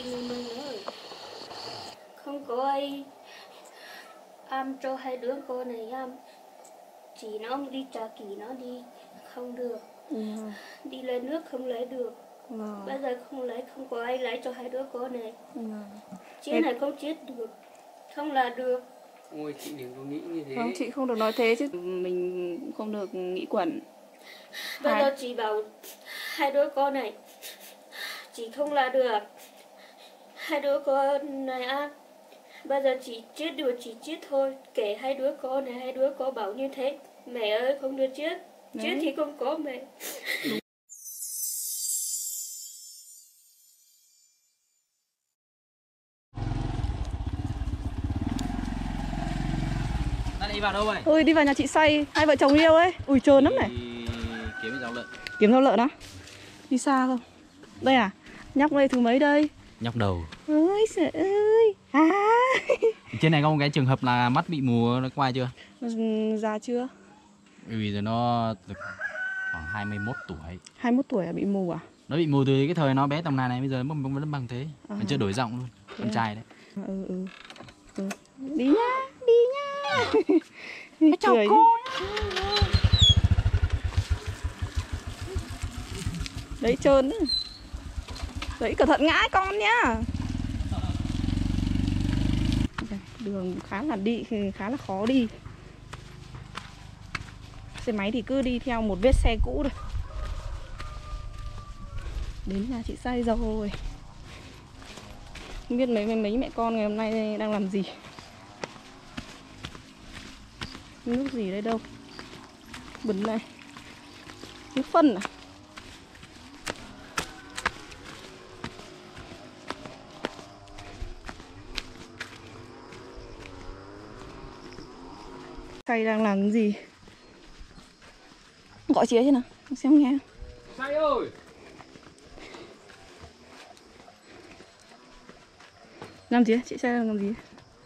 người mình ơi, không có ai cho hai đứa con này chỉ nó đi trả kỷ nó đi không được, đi lấy nước không lấy được, bây giờ không lấy, không có ai lấy cho hai đứa con này. Chết này không chết được, không là được. Ôi chị đừng có nghĩ như thế. Vâng, chị không được nói thế chứ, mình không được nghĩ quẩn. Bây giờ chị bảo hai đứa con này chị không là được, hai đứa con này bây giờ chị chết được chị chết thôi, kể hai đứa con này, hai đứa con bảo như thế, mẹ ơi không được chết. Đấy. Chết thì không có mẹ. Đi vào đâu vậy? Ôi đi vào nhà chị Say, hai vợ chồng yêu ấy. Ui trơn lắm này. Kiếm rau lợn. Kiếm rau lợn á? Đi xa không? Đây à? Nhóc đây thứ mấy đây? Nhóc đầu. Ôi trời ơi. Trên này có một cái trường hợp là mắt bị mù, nó qua chưa? Già chưa? Vì giờ nó được khoảng 21 tuổi. 21 tuổi à, bị mù à? Nó bị mù từ cái thời nó bé tầm này bây giờ vẫn bằng thế. Nó chưa đổi giọng luôn. Con trai đấy. Đi nhá, đi nhá. Chào cô nhá. Đấy trơn đấy. Đấy cẩn thận ngã con nhá. Đường khá là khó đi. Xe máy thì cứ đi theo một vết xe cũ thôi. Đến nhà chị Say rồi. Không biết mấy mẹ con ngày hôm nay đang làm gì. Nước gì đây đâu. Bẩn này. Nước phân à? Say đang làm cái gì? Gọi chị ấy chứ nào, xem nghe. Say ơi! Làm gì? Chị Say đang làm gì?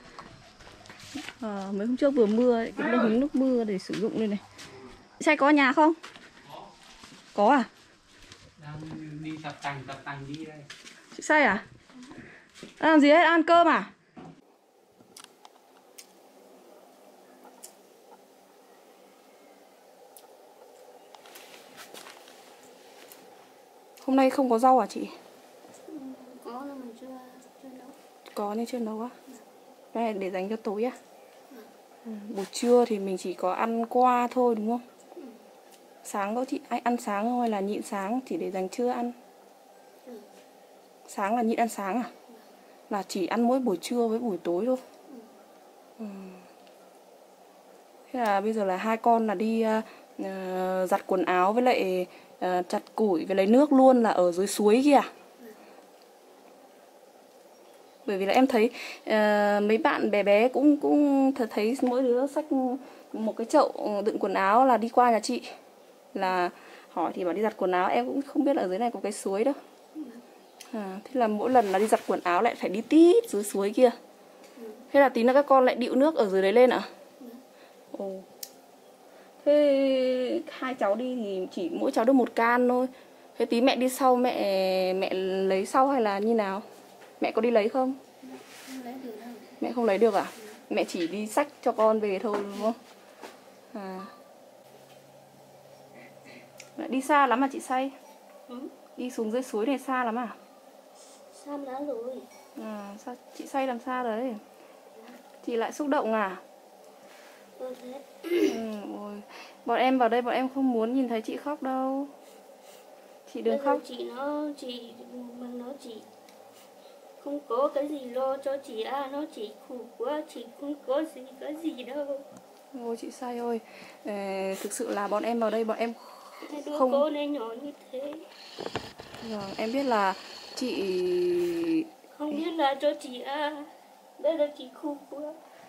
Mấy hôm trước vừa mưa ấy, cũng đang hứng nước mưa để sử dụng đây này. Chị Say có ở nhà không? Có à? Đang đi tập tành đi đây. Chị Say à? Đang làm gì đấy? Ăn cơm à? Hôm nay không có rau à chị? Có nhưng mà chưa nấu. Có nhưng chưa nấu á? Cái này để dành cho tối á? Buổi trưa thì mình chỉ có ăn qua thôi đúng không? Sáng có chị ai ăn sáng không hay là nhịn sáng chỉ để dành trưa ăn? Sáng là nhịn ăn sáng à? Là chỉ ăn mỗi buổi trưa với buổi tối thôi. Thế là bây giờ là hai con là đi giặt quần áo với lại chặt củi với lấy nước luôn là ở dưới suối kìa. Bởi vì là em thấy mấy bạn bé bé cũng thấy mỗi đứa xách một cái chậu đựng quần áo là đi qua nhà chị. Là hỏi thì bảo đi giặt quần áo, em cũng không biết là ở dưới này có cái suối đâu. Thế là mỗi lần là đi giặt quần áo lại phải đi tít dưới suối kia. Thế là tí nữa các con lại điệu nước ở dưới đấy lên ạ? Ồ. Thế hai cháu đi thì chỉ mỗi cháu được một can thôi. Thế tí mẹ đi sau, mẹ lấy sau hay là như nào? Mẹ có đi lấy không? Không lấy được đâu. Mẹ không lấy được à? Mẹ chỉ đi xách cho con về thôi đúng không? Đi xa lắm mà chị Say? Đi xuống dưới suối này xa lắm à? Xa lắm rồi. Sao chị Say làm sao đấy? Chị lại xúc động à? Thế. Ôi. Bọn em vào đây bọn em không muốn nhìn thấy chị khóc đâu. Chị đừng khóc. Chị nó chỉ không có cái gì lo cho chị nó chỉ khổ quá, chị không có cái gì đâu. Ôi chị Say ơi, thực sự là bọn em vào đây bọn em Hai đứa không... con này nhỏ như thế. Em biết là chị... Không biết là cho chị đây là chị khổ quá.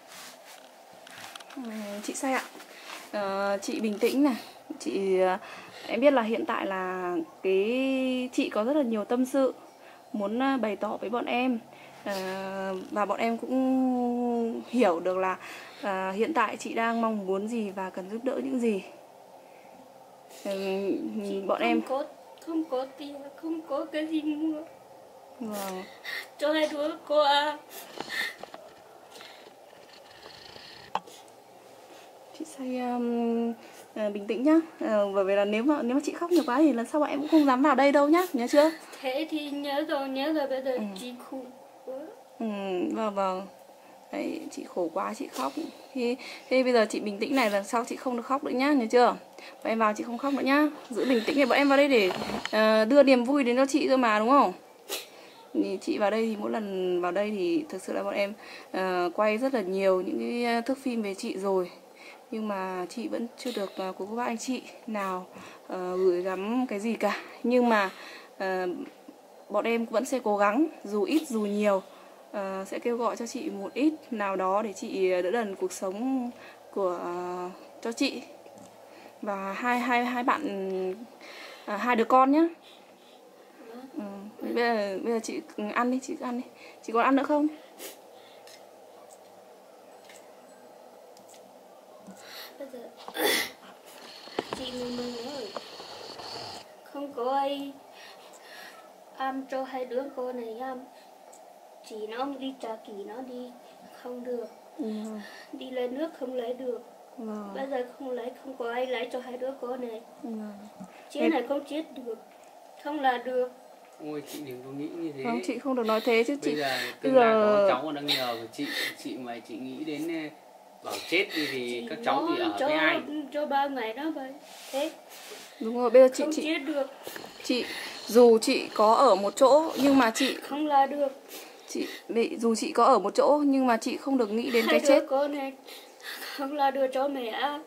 Chị Say ạ, chị bình tĩnh này. Em biết là hiện tại là chị có rất là nhiều tâm sự muốn bày tỏ với bọn em. Và bọn em cũng hiểu được là hiện tại chị đang mong muốn gì và cần giúp đỡ những gì. Chị Bọn em không có tiền, không có cái gì mua. Vâng. cho hai đứa cô ăn. Chị say bình tĩnh nhá. Bởi vì là nếu mà chị khóc nhiều quá thì lần sau em cũng không dám vào đây đâu nhá, nhớ chưa? Thế thì nhớ rồi bây giờ chị khổ quá. Vâng vâng. Đấy, chị khổ quá chị khóc. Thế bây giờ chị bình tĩnh này, lần sau chị không được khóc nữa nhá, nhớ chưa? Bọn em vào chị không khóc nữa nhá. Giữ bình tĩnh này, bọn em vào đây để đưa niềm vui đến cho chị cơ mà, đúng không? Thì chị vào đây thì mỗi lần vào đây thì thực sự là bọn em quay rất là nhiều những cái thước phim về chị rồi, nhưng mà chị vẫn chưa được của các bác anh chị nào gửi gắm cái gì cả. Nhưng mà bọn em vẫn sẽ cố gắng, dù ít dù nhiều, sẽ kêu gọi cho chị một ít nào đó để chị đỡ đần cuộc sống của cho chị và hai bạn, hai đứa con nhá. Bây giờ chị ăn đi, chị ăn đi. Chị còn ăn nữa không? Bây giờ chị mình ơi, không có ai ăn cho hai đứa con này ăn. Chị nó đi trả kỷ nó đi không được, đi lấy nước không lấy được. Bây giờ không có ai lấy cho hai đứa con này. Chết này không chết được, không là được. Ôi chị đừng có nghĩ như thế. Không, chị không được nói thế chứ chị. Bây giờ tương lai có cháu còn đang nhờ của chị mà chị nghĩ đến bảo chết đi thì Chị các cháu thì ở với ai? Cho 3 ngày đó vậy. Thế Đúng rồi, bây giờ không chết được. Chị dù chị có ở một chỗ nhưng mà chị không là được. Dù chị có ở một chỗ nhưng mà chị không được nghĩ đến cái chết. Hai đứa con này không là đưa cho mẹ ăn.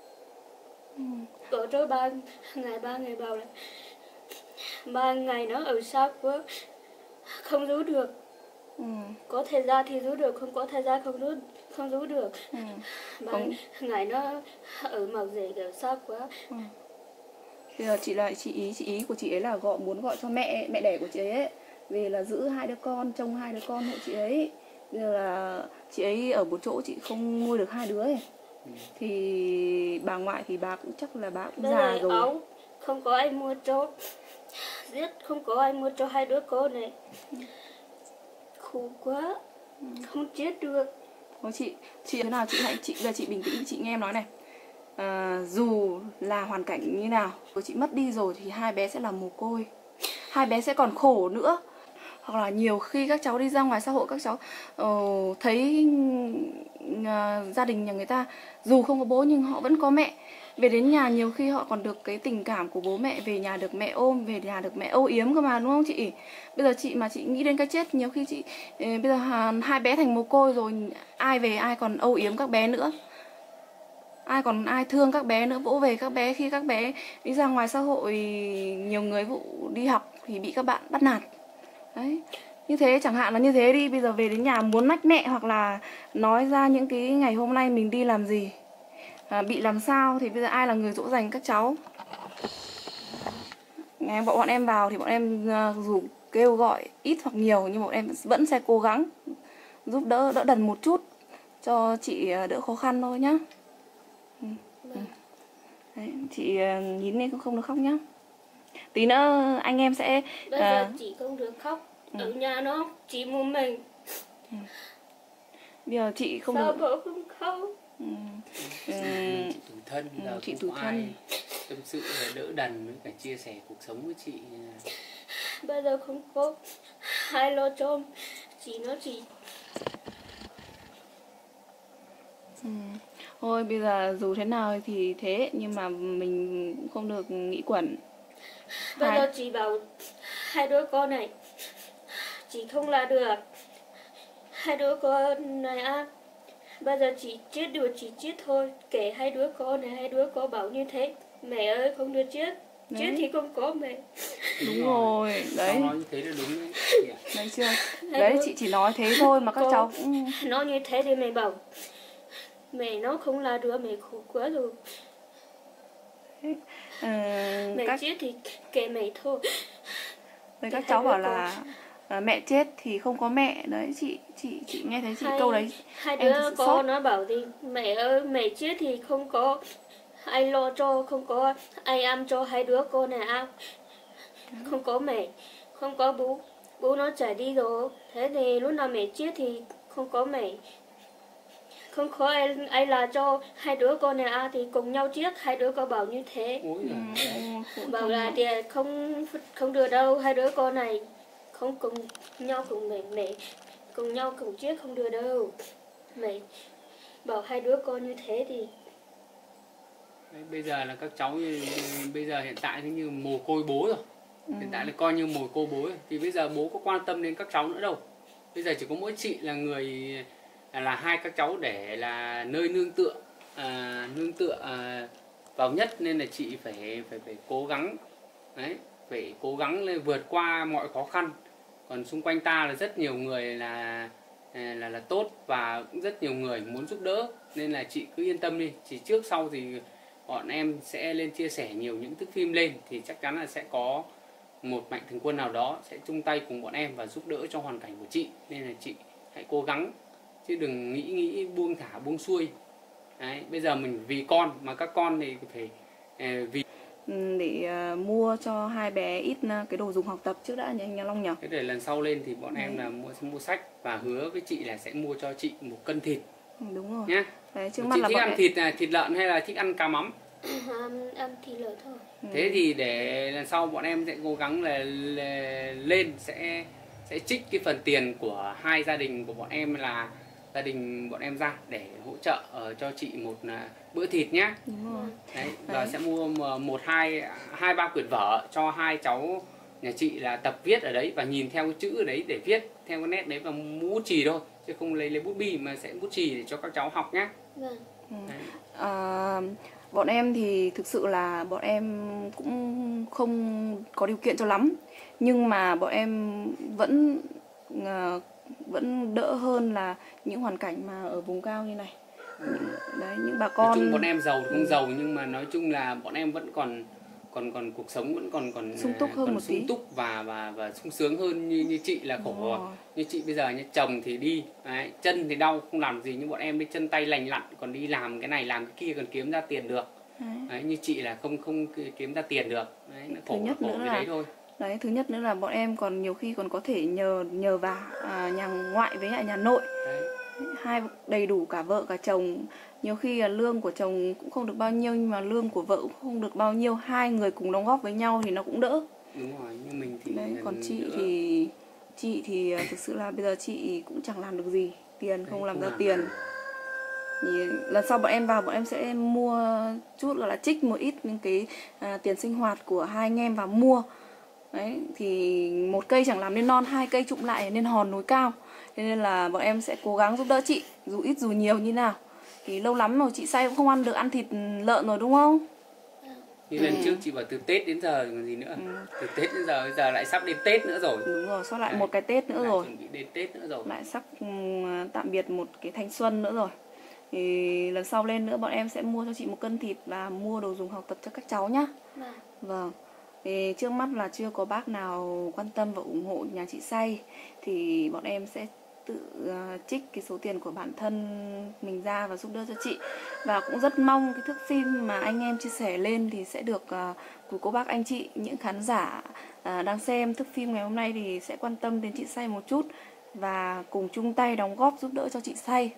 Có cho 3 ngày bảo là 3 ngày nó ở xa quá, không giữ được. Có thời gian thì giữ được, không có thời gian không giữ được. 3 ngày nó ở màu rể ở xa quá. Bây giờ chị ý của chị ấy là muốn gọi cho mẹ đẻ của chị ấy về là giữ hai đứa con, trông hai đứa con hộ chị ấy. Bây giờ là chị ấy ở một chỗ chị không nuôi được hai đứa ấy. Thì bà ngoại thì bà cũng chắc là bà cũng già rồi. Ấu, không có ai mua cho, không có ai mua cho hai đứa con này. Khổ quá, không chết được. Thôi chị thế nào bây giờ chị bình tĩnh, chị nghe em nói này. Dù là hoàn cảnh như nào, chị mất đi rồi thì hai bé sẽ là mồ côi, hai bé sẽ còn khổ nữa. Hoặc là nhiều khi các cháu đi ra ngoài xã hội, các cháu thấy gia đình nhà người ta dù không có bố nhưng họ vẫn có mẹ. Về đến nhà nhiều khi họ còn được cái tình cảm của bố mẹ, về nhà được mẹ ôm, về nhà được mẹ âu yếm cơ mà, đúng không chị? Bây giờ chị mà chị nghĩ đến cái chết, nhiều khi chị bây giờ hai bé thành mồ côi rồi, ai về ai còn âu yếm các bé nữa, ai thương các bé nữa, vỗ về các bé khi các bé đi ra ngoài xã hội. Nhiều người vụ đi học thì bị các bạn bắt nạt đấy, như thế chẳng hạn là như thế đi. Bây giờ về đến nhà muốn mách mẹ hoặc là nói ra những cái ngày hôm nay mình đi làm gì, bị làm sao, thì bây giờ ai là người dỗ dành các cháu? Bọn em vào thì bọn em dù kêu gọi ít hoặc nhiều nhưng bọn em vẫn sẽ cố gắng giúp đỡ đần một chút cho chị đỡ khó khăn thôi nhá. Đấy, chị nhìn lên cũng không được khóc nhá. Tí nữa anh em sẽ bây giờ chị không được khóc. Ở nhà nó chỉ một mình. Bây giờ chị không sao được. bố không khóc? Chị tủi thân là chị cũng tủi có thân. ai tâm sự đỡ đần với cả chia sẻ cuộc sống với chị. Bây giờ không có ai lo cho chị nó chỉ. Thôi bây giờ dù thế nào thì thế, nhưng mà mình cũng không được nghĩ quẩn. Bây giờ chị bảo hai đứa con này chị không là được. Hai đứa con này bây giờ chị chết được chị chết thôi. Kể hai đứa con này, hai đứa con bảo như thế. Mẹ ơi không được chết. Đấy. Chết thì không có mẹ. Đúng rồi, đấy. Nói như thế là đúng đấy. Đấy chưa? Đấy, chị chỉ nói thế thôi mà các cháu cũng... Nói như thế thì mẹ bảo mẹ nó không là đứa, mẹ khổ quá rồi. Mẹ chết thì kệ mẹ thôi. Đấy, các cháu bảo là mẹ chết thì không có mẹ. Đấy, chị nghe thấy câu đấy. Hai đứa con nó bảo thì mẹ ơi mẹ chết thì không có ai lo cho, không có ai ăn cho hai đứa con này ăn. Không có mẹ, không có bố, bố nó chạy đi rồi. Thế thì lúc nào mẹ chết thì không có mẹ, không có ai là cho hai đứa con này thì cùng nhau chết. Hai đứa con bảo như thế, Ôi giời. bảo là thì không được đâu, hai đứa con này không cùng nhau cùng mẹ cùng nhau cùng chết không được đâu. Mẹ bảo hai đứa con như thế thì Đấy, bây giờ là các cháu bây giờ hiện tại như mồ côi bố rồi. Hiện tại là coi như mồ côi bố rồi. Thì bây giờ bố có quan tâm đến các cháu nữa đâu. Bây giờ chỉ có mỗi chị là người là hai các cháu để là nơi nương tựa vào nhất, nên là chị phải cố gắng. Đấy, phải cố gắng lên vượt qua mọi khó khăn. Còn xung quanh ta là rất nhiều người là tốt và cũng rất nhiều người muốn giúp đỡ, nên là chị cứ yên tâm đi. Chỉ trước sau thì bọn em sẽ lên chia sẻ nhiều những thước phim lên thì chắc chắn là sẽ có một mạnh thường quân nào đó sẽ chung tay cùng bọn em và giúp đỡ cho hoàn cảnh của chị. Nên là chị hãy cố gắng chứ đừng nghĩ buông thả buông xuôi. Đấy, bây giờ mình vì con mà các con thì phải vì để mua cho hai bé ít cái đồ dùng học tập trước đã nhỉ anh Long nhỉ? thế để lần sau lên thì bọn em là mua sách và hứa với chị là sẽ mua cho chị 1 cân thịt. Đúng rồi. Nhé. Đấy, trước Chị mắt là thích bọn ăn thịt lợn hay là thích ăn cá mắm? ăn thịt lợn thôi. Thế thì để lần sau bọn em sẽ cố gắng là lên sẽ trích cái phần tiền của hai gia đình của bọn em là gia đình bọn em ra để hỗ trợ cho chị một bữa thịt nhá. Đúng rồi. Đấy, và sẽ mua hai ba quyển vở cho hai cháu nhà chị là tập viết ở đấy và nhìn theo cái chữ ở đấy để viết theo cái nét đấy và mua bút chì thôi chứ không lấy bút bi mà sẽ bút chì để cho các cháu học nhá. Vâng. Bọn em thì thực sự là bọn em cũng không có điều kiện cho lắm, nhưng mà bọn em vẫn đỡ hơn là những hoàn cảnh mà ở vùng cao như này. Đấy, những bà con Nói chung bọn em giàu thì không giàu nhưng mà nói chung là bọn em vẫn còn cuộc sống vẫn còn sung túc hơn một tí, sung túc và sung sướng hơn như chị là khổ rồi. Như chị bây giờ như chồng thì đi đấy, chân thì đau không làm gì, nhưng bọn em đi chân tay lành lặn còn đi làm cái này làm cái kia còn kiếm ra tiền được. Đấy, như chị là không kiếm ra tiền được. Đấy, nó khổ, nhất khổ nữa cái là đấy thôi. Đấy, thứ nhất nữa là bọn em còn nhiều khi còn có thể nhờ vào nhà ngoại với nhà nội. Đấy. Hai đầy đủ cả vợ cả chồng. Nhiều khi là lương của chồng cũng không được bao nhiêu nhưng mà lương của vợ cũng không được bao nhiêu, hai người cùng đóng góp với nhau thì nó cũng đỡ. Đúng rồi, như mình thì đấy, còn đỡ. chị thì thực sự là bây giờ chị cũng chẳng làm được gì, tiền không làm ra làm. tiền. Thì lần sau bọn em vào bọn em sẽ mua chút, gọi là trích một ít những cái tiền sinh hoạt của hai anh em vào mua. Đấy, thì một cây chẳng làm nên non, hai cây trụm lại nên hòn núi cao. Thế nên là bọn em sẽ cố gắng giúp đỡ chị, dù ít dù nhiều như nào. Thì lâu lắm rồi chị say cũng không ăn được ăn thịt lợn rồi đúng không? Như lần trước chị bảo từ Tết đến giờ còn gì nữa. Từ Tết đến giờ, bây giờ lại sắp đến Tết nữa rồi. Đúng rồi, sắp lại một cái Tết nữa rồi. Chuẩn bị đến Tết nữa rồi. Lại sắp tạm biệt một cái thanh xuân nữa rồi. Thì lần sau lên nữa bọn em sẽ mua cho chị 1 cân thịt và mua đồ dùng học tập cho các cháu nhá. Vâng. Thì trước mắt là chưa có bác nào quan tâm và ủng hộ nhà chị Say, thì bọn em sẽ tự trích cái số tiền của bản thân mình ra và giúp đỡ cho chị. Và cũng rất mong cái thước phim mà anh em chia sẻ lên thì sẽ được của cô bác anh chị, những khán giả đang xem thước phim ngày hôm nay thì sẽ quan tâm đến chị Say một chút và cùng chung tay đóng góp giúp đỡ cho chị Say.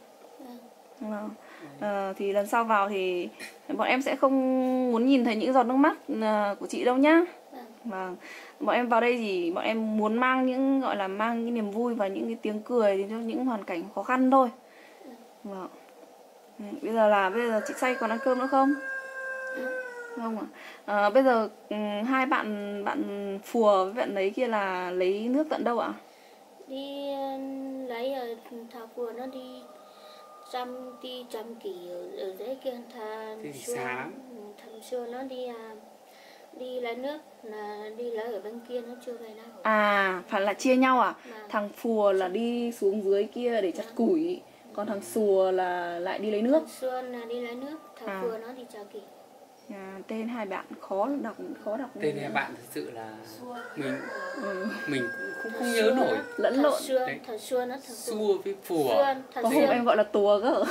Thì lần sau vào thì bọn em sẽ không muốn nhìn thấy những giọt nước mắt của chị đâu nhá. Vâng. Bọn em vào đây thì bọn em muốn mang những gọi là mang những niềm vui và những cái tiếng cười cho những hoàn cảnh khó khăn thôi. Vâng. Bây giờ chị Say còn ăn cơm nữa không? Không ạ. Bây giờ hai bạn Phùa với bạn ấy kia là lấy nước tận đâu ạ? Đi lấy ở thảo Phùa nó đi trăm kỷ ở dưới kia thằng xưa nó đi lấy nước là đi lấy ở bên kia nó chưa về đâu. Phải là chia nhau à? Thằng Phùa là đi xuống dưới kia để chặt củi, còn thằng Xùa là lại đi lấy nước. Thằng Xuân là đi lấy nước, thằng Phùa nó đi chào kỷ. Tên hai bạn khó đọc. Tên hai bạn thật sự là mình cũng không nhớ nổi. Lẫn lộn. Thằng Xuân nó thằng Xua với Phùa. Có hôm em gọi là Tùa cơ.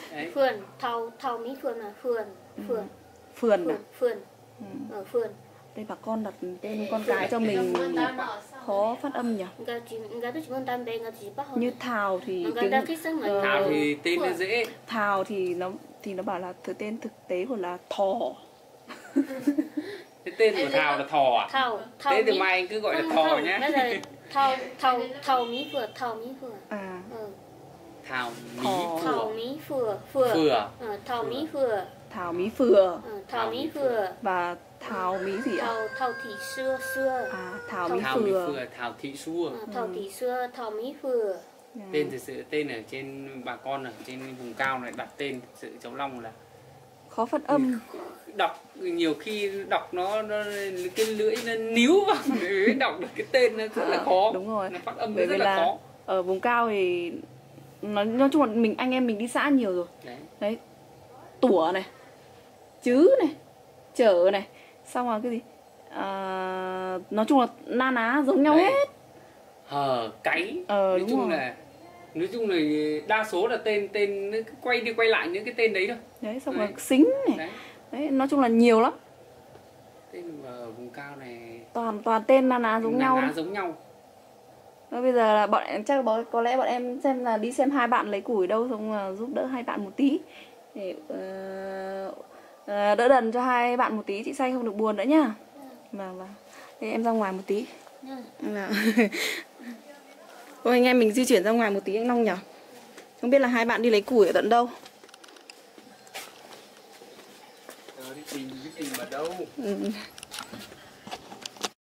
Phườn, thầu Mỹ Phườn là Phườn. Phườn. Đây bà con đặt tên con cái cho mình khó phát âm nhỉ. Người ta chỉ muốn tam bé người chỉ bắt Như Thảo thì người ta thích sắc mà Thảo thì tên nó dễ. Thảo thì nó bảo là thứ tên thực tế của là Thỏ. Cái tên của Thảo là Thỏ à? Thảo Thế thì mai anh cứ gọi là Thỏ nhé. Bây giờ Thảo Mỹ Phượng, Thảo Mỹ Phượng. À. Thảo Mỹ Thảo Phượng. Mỹ Phượng. Thảo Mỹ Phượng. Thảo Mỹ Phượng. Thảo Mỹ Phượng. Và Thảo Mỹ gì ạ? Thảo Thị Xưa Xưa. À, Thảo Mỹ Thảo Mỹ Phượng. Phượng, Thảo Thị Xua. Thảo Thị Xưa, Thảo Mỹ Phượng. Tên thực sự tên ở trên bà con ở trên vùng cao này đặt tên thực sự cháu Long là Khó phát âm. đọc nhiều khi đọc nó cái lưỡi nó níu vào để đọc được cái tên nó rất là khó. Đúng rồi. Nó phát âm Bởi rất vì là là khó. ở vùng cao thì nói chung là anh em mình đi xã nhiều rồi. Đấy. Tủa này, chứ này, chở này, xong rồi cái gì? Nói chung là na ná giống nhau Đấy. hết. Hờ, cáy. Đúng rồi. Nói chung là đa số là tên nó cứ quay đi quay lại những cái tên đấy thôi. Đấy, xong Đấy. rồi xính này. Đấy. Đấy, nói chung là nhiều lắm. Tên ở vùng cao này Toàn tên na ná giống nhau. na ná đấy. giống nhau. Bây giờ là chắc là có lẽ bọn em xem là đi xem hai bạn lấy củi đâu, xong là giúp đỡ hai bạn một tí để đỡ đần cho hai bạn một tí, chị Xanh không được buồn nữa nhá. Vâng. Thế em ra ngoài một tí. Thôi anh em mình di chuyển ra ngoài một tí anh Long nhỉ. Không biết là hai bạn đi lấy củi ở tận đâu. Đi tìm ở đâu?